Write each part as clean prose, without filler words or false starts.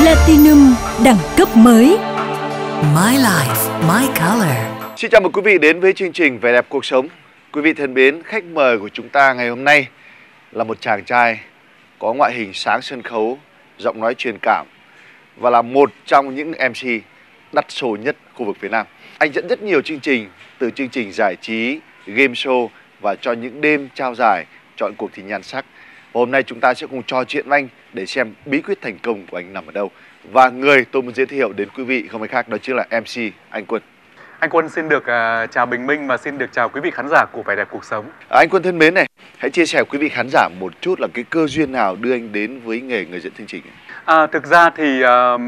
Platinum đẳng cấp mới. My life, my color. Xin chào mừng quý vị đến với chương trình Vẻ đẹp cuộc sống. Quý vị thân mến, khách mời của chúng ta ngày hôm nay là một chàng trai có ngoại hình sáng sân khấu, giọng nói truyền cảm và là một trong những MC đắt sổ nhất khu vực phía Nam. Anh dẫn rất nhiều chương trình, từ chương trình giải trí, game show và cho những đêm trao giải, chọn cuộc thi nhan sắc. Hôm nay chúng ta sẽ cùng trò chuyện với anh để xem bí quyết thành công của anh nằm ở đâu. Và người tôi muốn giới thiệu đến quý vị không ai khác đó chính là MC Anh Quân. Anh Quân xin được chào Bình Minh và xin được chào quý vị khán giả của Vẻ đẹp cuộc sống. Anh Quân thân mến này, hãy chia sẻ với quý vị khán giả một chút là cái cơ duyên nào đưa anh đến với nghề người dẫn chương trình. Thực ra thì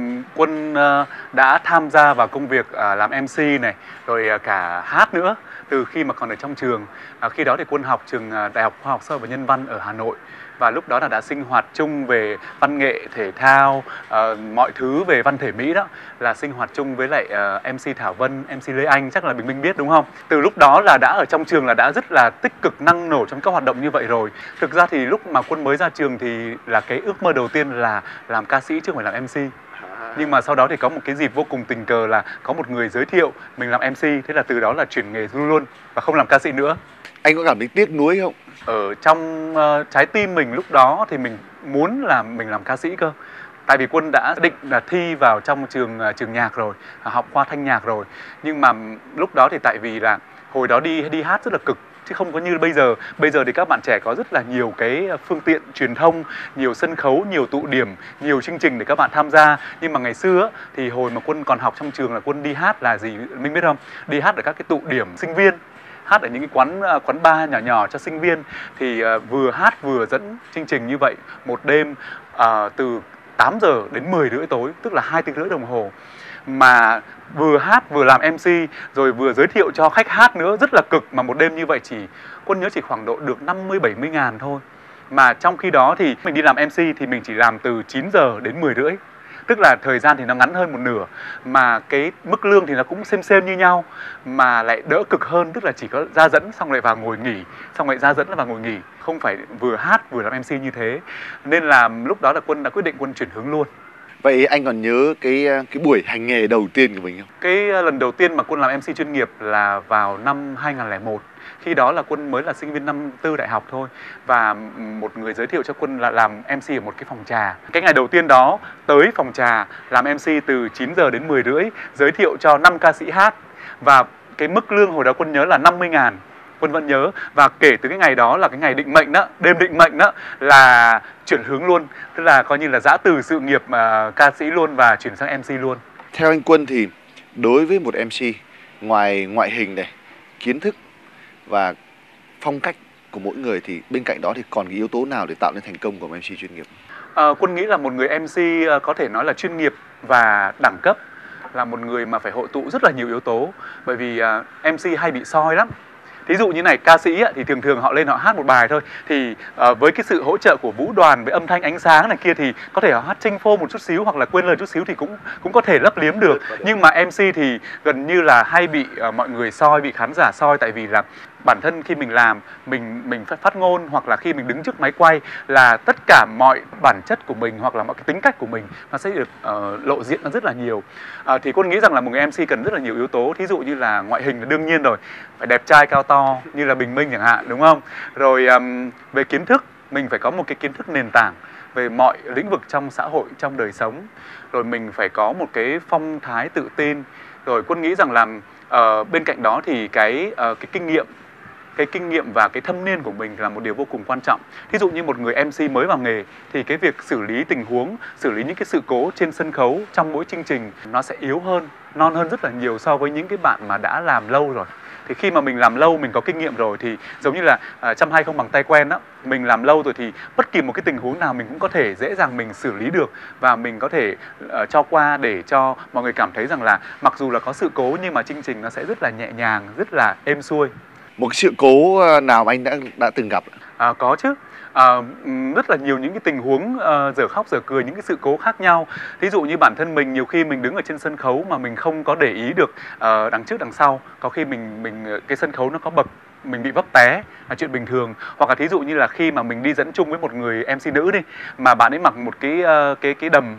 Quân đã tham gia vào công việc làm MC này, rồi cả hát nữa từ khi mà còn ở trong trường. Khi đó thì Quân học trường Đại học Khoa học Xã hội và Nhân văn ở Hà Nội. Và lúc đó là đã sinh hoạt chung về văn nghệ, thể thao, mọi thứ về văn thể Mỹ đó là sinh hoạt chung với lại MC Thảo Vân, MC Lê Anh, chắc là Bình Minh biết đúng không? Từ lúc đó là đã ở trong trường là đã rất là tích cực năng nổ trong các hoạt động như vậy rồi. Thực ra thì lúc mà Quân mới ra trường thì là cái ước mơ đầu tiên là làm ca sĩ chứ không phải làm MC. Nhưng mà sau đó thì có một cái dịp vô cùng tình cờ là có một người giới thiệu mình làm MC. Thế là từ đó là chuyển nghề luôn và không làm ca sĩ nữa. Anh có cảm thấy tiếc nuối không? Ở trong trái tim mình lúc đó thì mình muốn là mình làm ca sĩ cơ. Tại vì Quân đã định là thi vào trong trường nhạc rồi, học khoa thanh nhạc rồi. Nhưng mà lúc đó thì tại vì là hồi đó đi hát rất là cực, chứ không có như bây giờ. Bây giờ thì các bạn trẻ có rất là nhiều cái phương tiện truyền thông, nhiều sân khấu, nhiều tụ điểm, nhiều chương trình để các bạn tham gia. Nhưng mà ngày xưa thì hồi mà Quân còn học trong trường là Quân đi hát là gì mình biết không? Đi hát ở các cái tụ điểm sinh viên, hát ở những cái quán bar nhỏ nhỏ cho sinh viên. Thì vừa hát vừa dẫn chương trình như vậy một đêm từ 8 giờ đến 10 rưỡi tối, tức là 2 tiếng rưỡi đồng hồ. Mà vừa hát vừa làm MC rồi vừa giới thiệu cho khách hát nữa, rất là cực. Mà một đêm như vậy Quân nhớ chỉ khoảng độ được 50-70 ngàn thôi. Mà trong khi đó thì mình đi làm MC thì mình chỉ làm từ 9 giờ đến 10 rưỡi. Tức là thời gian thì nó ngắn hơn một nửa. Mà cái mức lương thì nó cũng xem như nhau. Mà lại đỡ cực hơn. Tức là chỉ có ra dẫn xong lại vào ngồi nghỉ, xong lại ra dẫn là vào ngồi nghỉ. Không phải vừa hát vừa làm MC như thế. Nên là lúc đó là Quân đã quyết định Quân chuyển hướng luôn. Vậy anh còn nhớ cái buổi hành nghề đầu tiên của mình không? Cái lần đầu tiên mà Quân làm MC chuyên nghiệp là vào năm 2001. Khi đó là Quân mới là sinh viên năm tư đại học thôi. Và một người giới thiệu cho Quân là làm MC ở một cái phòng trà. Cái ngày đầu tiên đó tới phòng trà làm MC từ 9 giờ đến 10 rưỡi, giới thiệu cho 5 ca sĩ hát. Và cái mức lương hồi đó Quân nhớ là 50 ngàn. Quân vẫn nhớ. Và kể từ cái ngày đó là cái ngày định mệnh đó, đêm định mệnh đó, là chuyển hướng luôn. Tức là coi như là giã từ sự nghiệp ca sĩ luôn và chuyển sang MC luôn. Theo anh Quân thì đối với một MC, ngoài ngoại hình này, kiến thức và phong cách của mỗi người thì bên cạnh đó thì còn cái yếu tố nào để tạo nên thành công của một MC chuyên nghiệp? Quân nghĩ là một người MC có thể nói là chuyên nghiệp và đẳng cấp là một người mà phải hội tụ rất là nhiều yếu tố. Bởi vì MC hay bị soi lắm. Thí dụ như này, ca sĩ thì thường họ lên họ hát một bài thôi. Thì với cái sự hỗ trợ của vũ đoàn với âm thanh ánh sáng này kia thì có thể họ hát chênh phô một chút xíu hoặc là quên lời chút xíu thì cũng có thể lấp liếm được. Nhưng mà MC thì gần như là hay bị mọi người soi, bị khán giả soi. Tại vì là bản thân khi mình làm, mình phải phát ngôn hoặc là khi mình đứng trước máy quay là tất cả mọi bản chất của mình hoặc là mọi cái tính cách của mình nó sẽ được lộ diện nó rất là nhiều. Thì Quân nghĩ rằng là một người MC cần rất là nhiều yếu tố. Thí dụ như là ngoại hình là đương nhiên rồi, phải đẹp trai cao to như là Bình Minh chẳng hạn, đúng không? Rồi về kiến thức, mình phải có một cái kiến thức nền tảng về mọi lĩnh vực trong xã hội, trong đời sống. Rồi mình phải có một cái phong thái tự tin. Rồi Quân nghĩ rằng là bên cạnh đó thì cái kinh nghiệm và cái thâm niên của mình là một điều vô cùng quan trọng. Thí dụ như một người MC mới vào nghề thì cái việc xử lý tình huống, xử lý những cái sự cố trên sân khấu trong mỗi chương trình nó sẽ yếu hơn, non hơn rất là nhiều so với những cái bạn mà đã làm lâu rồi. Thì khi mà mình làm lâu, mình có kinh nghiệm rồi thì giống như là trăm hai không bằng tay quen đó. Mình làm lâu rồi thì bất kỳ một cái tình huống nào mình cũng có thể dễ dàng mình xử lý được. Và mình có thể cho qua để cho mọi người cảm thấy rằng là mặc dù là có sự cố nhưng mà chương trình nó sẽ rất là nhẹ nhàng, rất là êm xuôi. Một cái sự cố nào mà anh đã từng gặp? Có chứ. Rất là nhiều những cái tình huống dở khóc dở cười, những cái sự cố khác nhau. Thí dụ như bản thân mình nhiều khi mình đứng ở trên sân khấu mà mình không có để ý được đằng trước đằng sau. Có khi cái sân khấu nó có bậc, mình bị vấp té là chuyện bình thường. Hoặc là thí dụ như là khi mà mình đi dẫn chung với một người MC nữ đi, mà bạn ấy mặc một cái đầm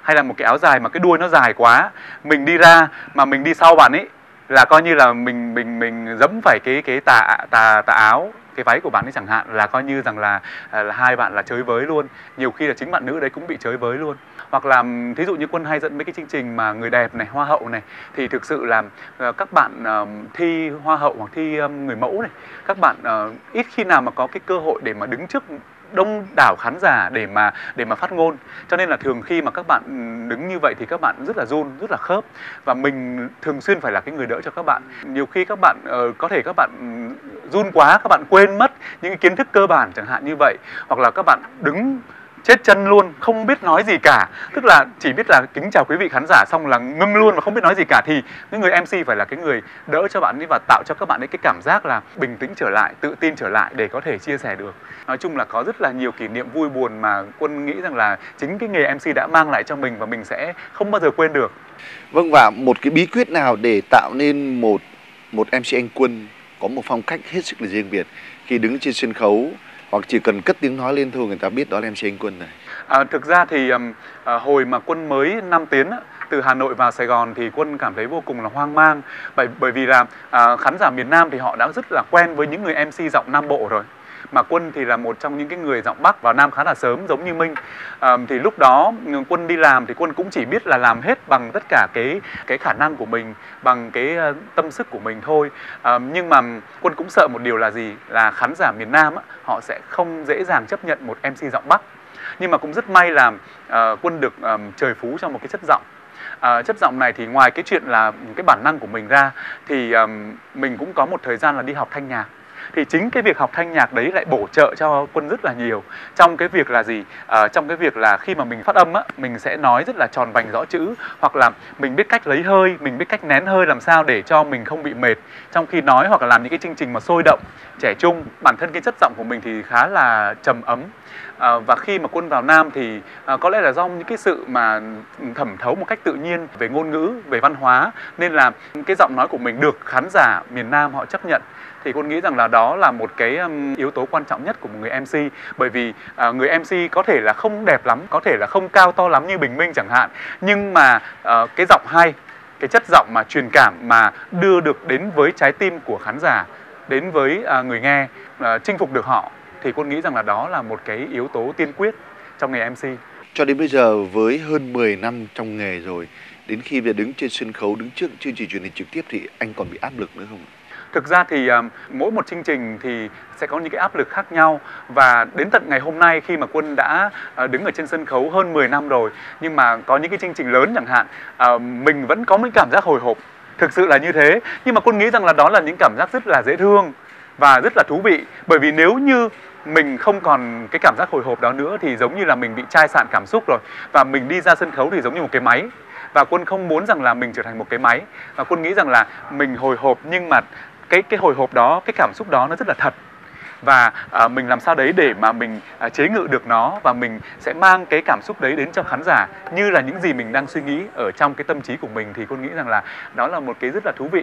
hay là một cái áo dài mà cái đuôi nó dài quá, mình đi ra mà mình đi sau bạn ấy là coi như là mình dẫm phải cái tà áo, cái váy của bạn ấy chẳng hạn, là coi như rằng là hai bạn là chới với luôn. Nhiều khi là chính bạn nữ đấy cũng bị chới với luôn. Hoặc là thí dụ như Quân hay dẫn mấy cái chương trình mà người đẹp này, hoa hậu này, thì thực sự là các bạn thi hoa hậu hoặc thi người mẫu này, các bạn ít khi nào mà có cái cơ hội để mà đứng trước đông đảo khán giả để mà phát ngôn. Cho nên là thường khi mà các bạn đứng như vậy thì các bạn rất là run, rất là khớp, và mình thường xuyên phải là cái người đỡ cho các bạn. Nhiều khi các bạn có thể các bạn run quá, các bạn quên mất những cái kiến thức cơ bản chẳng hạn như vậy, hoặc là các bạn đứng chết chân luôn, không biết nói gì cả, tức là chỉ biết là kính chào quý vị khán giả xong là ngưng luôn và không biết nói gì cả, thì cái người MC phải là cái người đỡ cho bạn ấy và tạo cho các bạn ấy cái cảm giác là bình tĩnh trở lại, tự tin trở lại để có thể chia sẻ được. Nói chung là có rất là nhiều kỷ niệm vui buồn mà Quân nghĩ rằng là chính cái nghề MC đã mang lại cho mình và mình sẽ không bao giờ quên được. Vâng, và một cái bí quyết nào để tạo nên một MC Anh Quân có một phong cách hết sức là riêng biệt khi đứng trên sân khấu, hoặc chỉ cần cất tiếng nói lên thôi người ta biết đó là MC Anh Quân này? Thực ra thì hồi mà Quân mới 5 tiếng từ Hà Nội vào Sài Gòn thì Quân cảm thấy vô cùng là hoang mang, bởi vì là khán giả miền Nam thì họ đã rất là quen với những người MC giọng Nam Bộ rồi, mà Quân thì là một trong những cái người giọng Bắc vào Nam khá là sớm giống như Minh. Thì lúc đó Quân đi làm thì Quân cũng chỉ biết là làm hết bằng tất cả cái khả năng của mình, bằng cái tâm sức của mình thôi. Nhưng mà Quân cũng sợ một điều là gì, là khán giả miền Nam họ sẽ không dễ dàng chấp nhận một MC giọng Bắc. Nhưng mà cũng rất may là Quân được trời phú cho một cái chất giọng. Chất giọng này thì ngoài cái chuyện là cái bản năng của mình ra thì mình cũng có một thời gian là đi học thanh nhạc. Thì chính cái việc học thanh nhạc đấy lại bổ trợ cho Quân rất là nhiều trong cái việc là gì? Trong cái việc là khi mà mình phát âm mình sẽ nói rất là tròn vành rõ chữ, hoặc là mình biết cách lấy hơi, mình biết cách nén hơi làm sao để cho mình không bị mệt trong khi nói, hoặc là làm những cái chương trình mà sôi động, trẻ trung. Bản thân cái chất giọng của mình thì khá là trầm ấm. Và khi mà Quân vào Nam thì có lẽ là do những cái sự mà thẩm thấu một cách tự nhiên về ngôn ngữ, về văn hóa, nên là cái giọng nói của mình được khán giả miền Nam họ chấp nhận. Thì Quân nghĩ rằng là đó là một cái yếu tố quan trọng nhất của một người MC. Bởi vì người MC có thể là không đẹp lắm, có thể là không cao to lắm như Bình Minh chẳng hạn, nhưng mà cái giọng hay, cái chất giọng mà truyền cảm, mà đưa được đến với trái tim của khán giả, đến với người nghe, chinh phục được họ, thì Quân nghĩ rằng là đó là một cái yếu tố tiên quyết trong nghề MC. Cho đến bây giờ với hơn 10 năm trong nghề rồi, đến khi về đứng trên sân khấu, đứng trước chương trình truyền hình trực tiếp thì anh còn bị áp lực nữa không? Thực ra thì mỗi một chương trình thì sẽ có những cái áp lực khác nhau, và đến tận ngày hôm nay khi mà Quân đã đứng ở trên sân khấu hơn 10 năm rồi, nhưng mà có những cái chương trình lớn chẳng hạn, mình vẫn có một cảm giác hồi hộp, thực sự là như thế. Nhưng mà Quân nghĩ rằng là đó là những cảm giác rất là dễ thương và rất là thú vị, bởi vì nếu như mình không còn cái cảm giác hồi hộp đó nữa thì giống như là mình bị chai sạn cảm xúc rồi, và mình đi ra sân khấu thì giống như một cái máy. Và Quân không muốn rằng là mình trở thành một cái máy, và Quân nghĩ rằng là mình hồi hộp, nhưng mà cái hồi hộp đó, cái cảm xúc đó nó rất là thật, và mình làm sao đấy để mà mình chế ngự được nó, và mình sẽ mang cái cảm xúc đấy đến cho khán giả như là những gì mình đang suy nghĩ ở trong cái tâm trí của mình. Thì Quân nghĩ rằng là đó là một cái rất là thú vị.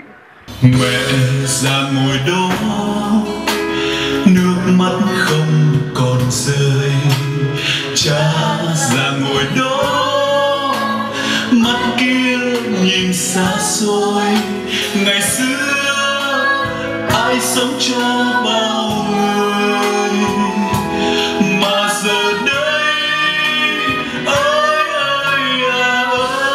Mẹ già ngồi đó, nước mắt không còn rơi. Cha già ngồi đó, mắt kia nhìn xa xôi. Ngày xưa ai sống cho bao người, mà giờ đây ơi ơi à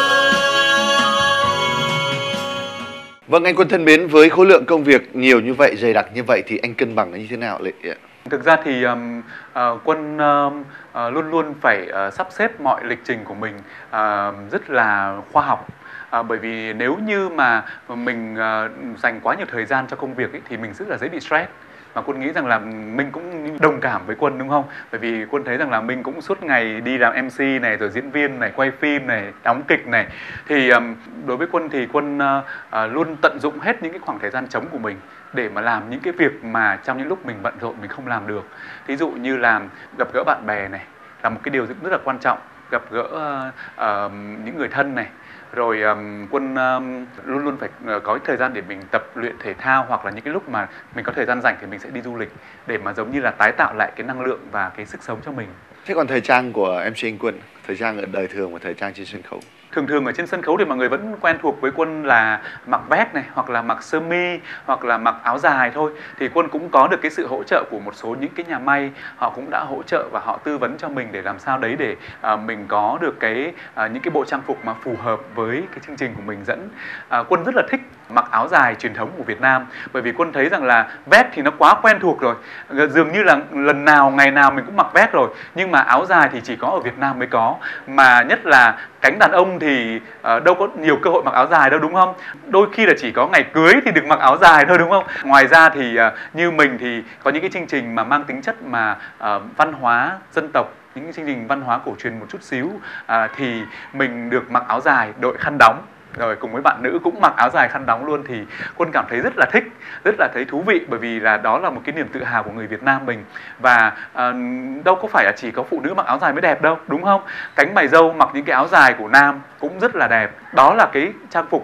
ơi. Vâng, anh Quân thân mến, với khối lượng công việc nhiều như vậy, dày đặc như vậy thì anh cân bằng nó như thế nào Lệ ạ? Thực ra thì Quân luôn luôn phải sắp xếp mọi lịch trình của mình rất là khoa học. Bởi vì nếu như mà mình dành quá nhiều thời gian cho công việc thì mình rất là dễ bị stress. Và Quân nghĩ rằng là mình cũng đồng cảm với Quân, đúng không? Bởi vì Quân thấy rằng là mình cũng suốt ngày đi làm MC này, rồi diễn viên này, quay phim này, đóng kịch này. Thì đối với Quân thì Quân luôn tận dụng hết những cái khoảng thời gian trống của mình để mà làm những cái việc mà trong những lúc mình bận rộn mình không làm được. Thí dụ như là gặp gỡ bạn bè này là một cái điều rất là quan trọng, gặp gỡ những người thân này. Rồi Quân luôn luôn phải có thời gian để mình tập luyện thể thao, hoặc là những cái lúc mà mình có thời gian rảnh thì mình sẽ đi du lịch để mà giống như là tái tạo lại cái năng lượng và cái sức sống cho mình. Thế còn thời trang của MC Anh Quân, thời trang ở đời thường và thời trang trên sân khấu? Thường ở trên sân khấu thì mọi người vẫn quen thuộc với Quân là mặc vest này, hoặc là mặc sơ mi, hoặc là mặc áo dài thôi. Thì Quân cũng có được cái sự hỗ trợ của một số những cái nhà may, họ cũng đã hỗ trợ và họ tư vấn cho mình để làm sao đấy để mình có được những cái bộ trang phục mà phù hợp với cái chương trình của mình dẫn. Quân rất là thích mặc áo dài truyền thống của Việt Nam, bởi vì Quân thấy rằng là vest thì nó quá quen thuộc rồi, dường như là lần nào ngày nào mình cũng mặc vest rồi, nhưng mà áo dài thì chỉ có ở Việt Nam mới có, mà nhất là cánh đàn ông thì đâu có nhiều cơ hội mặc áo dài đâu, đúng không? Đôi khi là chỉ có ngày cưới thì được mặc áo dài thôi, đúng không? Ngoài ra thì như mình thì có những cái chương trình mà mang tính chất mà văn hóa dân tộc, những cái chương trình văn hóa cổ truyền một chút xíu, thì mình được mặc áo dài, đội khăn đóng, rồi cùng với bạn nữ cũng mặc áo dài khăn đóng luôn, thì Quân cảm thấy rất là thích, rất là thấy thú vị, bởi vì là đó là một cái niềm tự hào của người Việt Nam mình. Và đâu có phải là chỉ có phụ nữ mặc áo dài mới đẹp đâu, đúng không? Cánh mày râu mặc những cái áo dài của nam cũng rất là đẹp. Đó là cái trang phục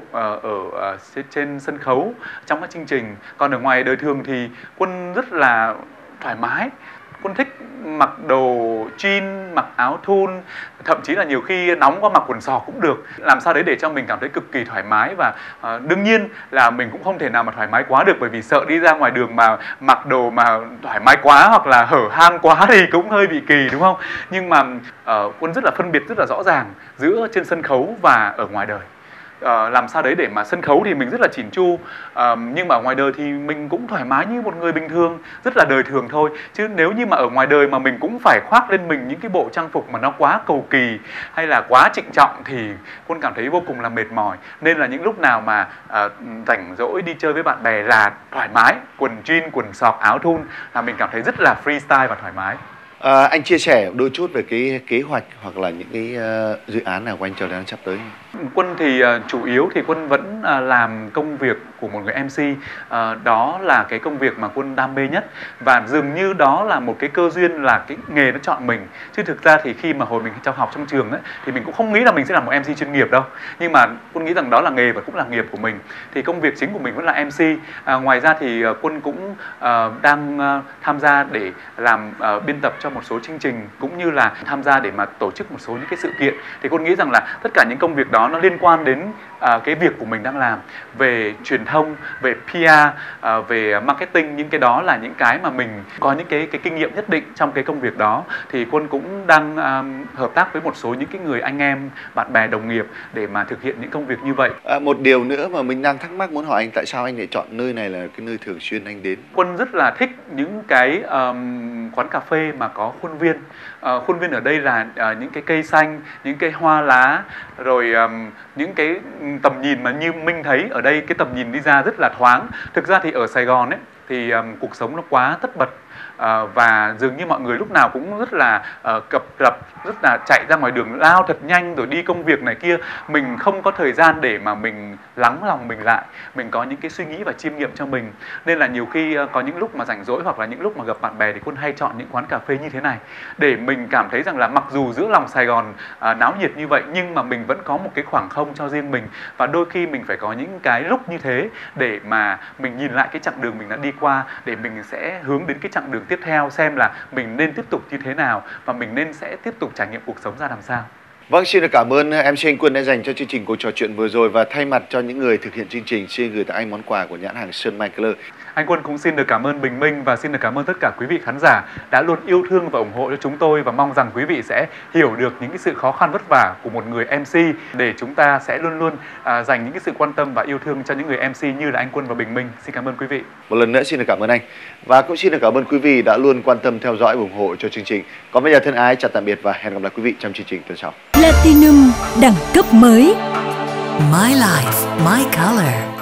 ở trên sân khấu trong các chương trình. Còn ở ngoài đời thường thì Quân rất là thoải mái. Quân thích mặc đồ jean, mặc áo thun, thậm chí là nhiều khi nóng quá mặc quần sò cũng được. Làm sao đấy để cho mình cảm thấy cực kỳ thoải mái. Và đương nhiên là mình cũng không thể nào mà thoải mái quá được, bởi vì sợ đi ra ngoài đường mà mặc đồ mà thoải mái quá hoặc là hở hang quá thì cũng hơi bị kỳ, đúng không? Nhưng mà Quân rất là phân biệt rất là rõ ràng giữa trên sân khấu và ở ngoài đời. Làm sao đấy để mà sân khấu thì mình rất là chỉn chu, nhưng mà ở ngoài đời thì mình cũng thoải mái như một người bình thường, rất là đời thường thôi. Chứ nếu như mà ở ngoài đời mà mình cũng phải khoác lên mình những cái bộ trang phục mà nó quá cầu kỳ hay là quá trịnh trọng thì Quân cảm thấy vô cùng là mệt mỏi. Nên là những lúc nào mà rảnh rỗi đi chơi với bạn bè là thoải mái, quần jean, quần sọc, áo thun là mình cảm thấy rất là freestyle và thoải mái. Anh chia sẻ đôi chút về cái kế hoạch hoặc là những cái dự án nào của anh Trần đang sắp tới. Quân thì chủ yếu thì Quân vẫn làm công việc của một người MC, đó là cái công việc mà Quân đam mê nhất, và dường như đó là một cái cơ duyên, là cái nghề nó chọn mình. Chứ thực ra thì khi mà hồi mình học trong trường ấy, thì mình cũng không nghĩ là mình sẽ là một MC chuyên nghiệp đâu, nhưng mà Quân nghĩ rằng đó là nghề và cũng là nghiệp của mình. Thì công việc chính của mình vẫn là MC. Ngoài ra thì Quân cũng đang tham gia để làm biên tập cho một số chương trình, cũng như là tham gia để mà tổ chức một số những cái sự kiện. Thì Quân nghĩ rằng là tất cả những công việc đó nó liên quan đến cái việc của mình đang làm, về truyền thông, về PR, về marketing. Những cái đó là những cái mà mình có những cái kinh nghiệm nhất định trong cái công việc đó. Thì Quân cũng đang hợp tác với một số những cái người anh em, bạn bè, đồng nghiệp để mà thực hiện những công việc như vậy. Một điều nữa mà mình đang thắc mắc muốn hỏi anh, tại sao anh lại chọn nơi này là cái nơi thường xuyên anh đến? Quân rất là thích những cái quán cà phê mà có khuôn viên. Khuôn viên ở đây là những cái cây xanh, những cây hoa lá, rồi những cái tầm nhìn mà như Minh thấy ở đây, cái tầm nhìn đi ra rất là thoáng. Thực ra thì ở Sài Gòn ấy thì cuộc sống nó quá tất bật, và dường như mọi người lúc nào cũng rất là cập rập, rất là chạy ra ngoài đường lao thật nhanh rồi đi công việc này kia. Mình không có thời gian để mà mình lắng lòng mình lại, mình có những cái suy nghĩ và chiêm nghiệm cho mình. Nên là nhiều khi có những lúc mà rảnh rỗi hoặc là những lúc mà gặp bạn bè thì Quân hay chọn những quán cà phê như thế này, để mình cảm thấy rằng là mặc dù giữa lòng Sài Gòn náo nhiệt như vậy, nhưng mà mình vẫn có một cái khoảng không cho riêng mình. Và đôi khi mình phải có những cái lúc như thế để mà mình nhìn lại cái chặng đường mình đã đi qua, để mình sẽ hướng đến cái chặng đường tiếp theo, xem là mình nên tiếp tục như thế nào và mình nên sẽ tiếp tục trải nghiệm cuộc sống ra làm sao. Vâng, xin được cảm ơn MC Anh Quân đã dành cho chương trình cuộc trò chuyện vừa rồi, và thay mặt cho những người thực hiện chương trình xin gửi tặng anh món quà của nhãn hàng Sơn Mai Color. Anh Quân cũng xin được cảm ơn Bình Minh và xin được cảm ơn tất cả quý vị khán giả đã luôn yêu thương và ủng hộ cho chúng tôi, và mong rằng quý vị sẽ hiểu được những cái sự khó khăn vất vả của một người MC, để chúng ta sẽ luôn luôn dành những cái sự quan tâm và yêu thương cho những người MC như là anh Quân và Bình Minh. Xin cảm ơn quý vị. Một lần nữa xin được cảm ơn anh, và cũng xin được cảm ơn quý vị đã luôn quan tâm theo dõi và ủng hộ cho chương trình. Còn bây giờ thân ái chào tạm biệt và hẹn gặp lại quý vị trong chương trình tuần sau. Platinum đẳng cấp mới. My life, my color.